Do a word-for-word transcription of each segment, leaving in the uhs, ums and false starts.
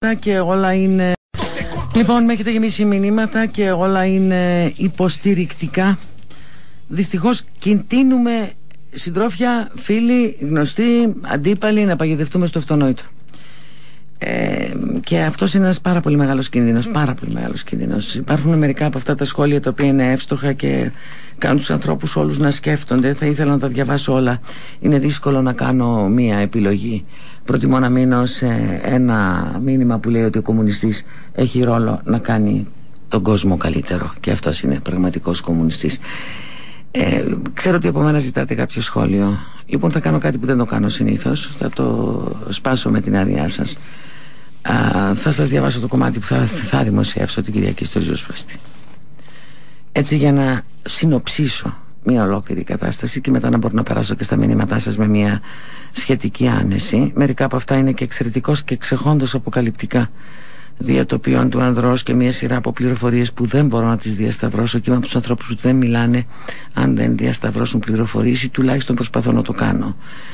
μηνύματα και όλα είναι... Λοιπόν, με έχετε γεμίσει μηνύματα και όλα είναι υποστηρικτικά. Δυστυχώς κινδύνουμε, συντρόφια, φίλοι, γνωστοί, αντίπαλοι, να παγιδευτούμε στο αυτονόητο. Ε, και αυτός είναι ένας πάρα πολύ μεγάλος κίνδυνος, πάρα πολύ μεγάλος κίνδυνος. Υπάρχουν μερικά από αυτά τα σχόλια τα οποία είναι εύστοχα και κάνουν τους ανθρώπους όλους να σκέφτονται. Θα ήθελα να τα διαβάσω όλα. Είναι δύσκολο να κάνω μία επιλογή. Προτιμώ να μείνω σε ένα μήνυμα που λέει ότι ο κομμουνιστής έχει ρόλο να κάνει τον κόσμο καλύτερο, και αυτός είναι πραγματικός κομμουνιστής. Ε, ξέρω ότι από μένα ζητάτε κάποιο σχόλιο. Λοιπόν, θα κάνω κάτι που δεν το κάνω συνήθως. Θα το σπάσω με την άδειά σας. Α, θα σας διαβάσω το κομμάτι που θα, θα δημοσιεύσω την Κυριακή στο Ριζοσπάστη. Έτσι, για να συνοψίσω μια ολόκληρη κατάσταση και μετά να μπορώ να περάσω και στα μηνύματά σας με μια σχετική άνεση. Μερικά από αυτά είναι και εξαιρετικώς και ξεχόντως αποκαλυπτικά, διατοπιών του ανδρός και μια σειρά από πληροφορίες που δεν μπορώ να τις διασταυρώσω, και είμαι από τους ανθρώπους που δεν μιλάνε αν δεν διασταυρώσουν πληροφορίες, ή τουλάχιστον προσπαθώ να το κάνω.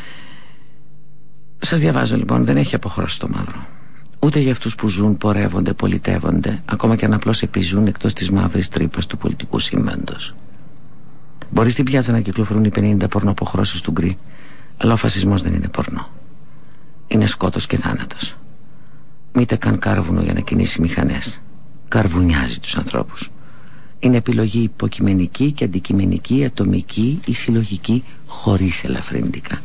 Σας διαβάζω λοιπόν. Δεν έχει αποχρώσει το μαύρο. Ούτε για αυτούς που ζουν, πορεύονται, πολιτεύονται, ακόμα και αν απλώς επιζούν εκτός της μαύρης τρύπας του πολιτικού σύμπαντος. Μπορεί στην πιάτσα να κυκλοφορούν οι πενήντα πορνοαποχρώσεις του γκρι, αλλά ο φασισμός δεν είναι πορνό. Είναι σκότος και θάνατος. Μήτε καν κάρβουνο για να κινήσει μηχανές. Καρβουνιάζει τους ανθρώπους. Είναι επιλογή υποκειμενική και αντικειμενική, ατομική ή συλλογική, χωρίς ελαφρυντικά.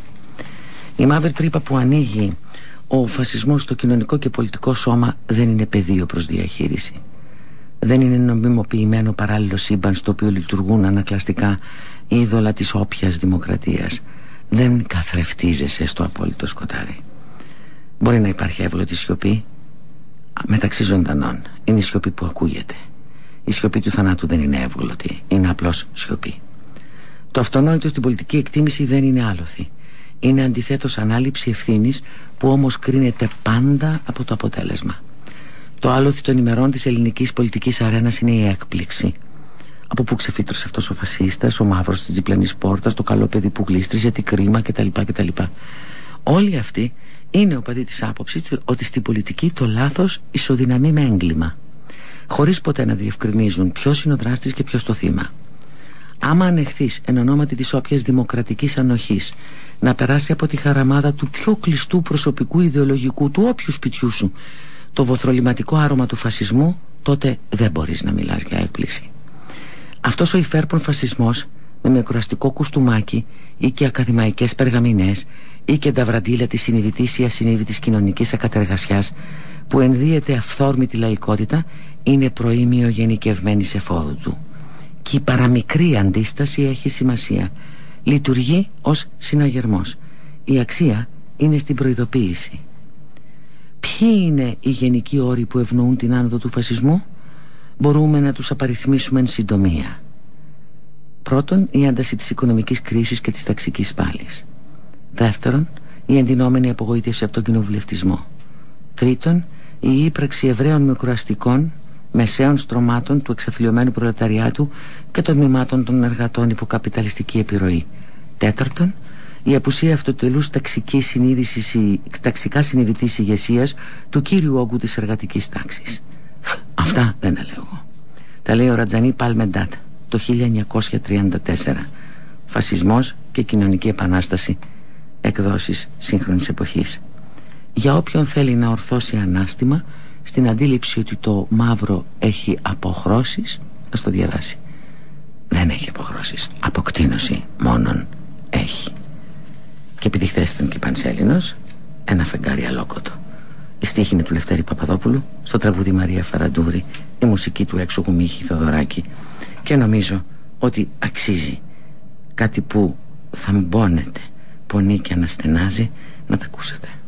Η μαύρη τρύπα που ανοίγει ο φασισμός στο κοινωνικό και πολιτικό σώμα δεν είναι πεδίο προς διαχείριση. Δεν είναι νομιμοποιημένο παράλληλο σύμπαν στο οποίο λειτουργούν ανακλαστικά είδωλα της όποιας δημοκρατίας. Δεν καθρεφτίζεσαι στο απόλυτο σκοτάδι. Μπορεί να υπάρχει εύγλωτη σιωπή μεταξύ ζωντανών. Είναι η σιωπή που ακούγεται. Η σιωπή του θανάτου δεν είναι εύγλωτη. Είναι απλώς σιωπή. Το αυτονόητο στην πολιτική εκτίμηση δεν είναι άλοθη. Είναι αντιθέτως ανάληψη ευθύνης, που όμως κρίνεται πάντα από το αποτέλεσμα. Το άλοθη των ημερών της ελληνικής πολιτικής αρένας είναι η έκπληξη. Από πού ξεφύτρωσε αυτός ο φασίστας, ο μαύρος της διπλανής πόρτας, το καλό παιδί που γλίστριζε, τι κρίμα κτλ. κτλ. Όλοι αυτοί είναι οπαδοί της άποψης ότι στην πολιτική το λάθος ισοδυναμεί με έγκλημα, χωρίς ποτέ να διευκρινίζουν ποιος είναι ο δράστης και ποιος το θύμα. Άμα ανεχθείς εν ονόματι της όποιας δημοκρατικής ανοχής να περάσει από τη χαραμάδα του πιο κλειστού προσωπικού ιδεολογικού του όποιου σπιτιού σου το βοθροληματικό άρωμα του φασισμού, τότε δεν μπορείς να μιλάς για έκπληξη. Αυτός ο υφέρπον φασισμός, με μικρουραστικό κουστούμάκι ή και ακαδημαϊκές περγαμηνές ή και νταβραντήλα της συνειδητής ή ασυνείδητης κοινωνικής ακατεργασιάς, που ενδύεται αυθόρμητη λαϊκότητα, είναι προήμιο γενικευμένης εφόδου του. Και η παραμικρή αντίσταση έχει σημασία. Λειτουργεί ως συναγερμός. Η αξία είναι στην προειδοποίηση. Ποιοι είναι οι γενικοί όροι που ευνοούν την άνοδο του φασισμού? Μπορούμε να τους απαριθμίσουμε εν συντομία. Πρώτον, η ένταση της οικονομικής κρίσης και της ταξικής πάλης. Δεύτερον, η εντυνόμενη απογοήτευση από τον κοινοβουλευτισμό. Τρίτον, η ύπαρξη Εβραίων μικρουραστικών μεσαίων στρωμάτων του εξαθλιωμένου προλεταριάτου και των τμήματων των εργατών υπό καπιταλιστική επιρροή. Τέταρτον, η απουσία αυτοτελούς ταξικής συνείδησης, ταξικά συνειδητής ηγεσίας του κύριου όγκου της εργατικής τάξης. Αυτά δεν τα λέω εγώ. Τα λέει ο Ρατζανί Παλμεντάτ το χίλια εννιακόσια τριάντα τέσσερα. Φασισμός και κοινωνική επανάσταση, εκδόσεις σύγχρονης εποχής. Για όποιον θέλει να ορθώσει ανάστημα στην αντίληψη ότι το μαύρο έχει αποχρώσεις, ας το διαβάσει. Δεν έχει αποχρώσεις. Αποκτήνωση μόνον έχει. Και επειδή χθες ήταν και Πανσέλινος, ένα φεγγάρι αλόκοτο. Η στίχη είναι του Λευτέρη Παπαδόπουλου, στο τραγούδι Μαρία Φαραντούρη, η μουσική του έξωγου Μίχη Θοδωράκη. Και νομίζω ότι αξίζει κάτι που θαμπώνεται, πονεί και αναστενάζει, να τα ακούσετε.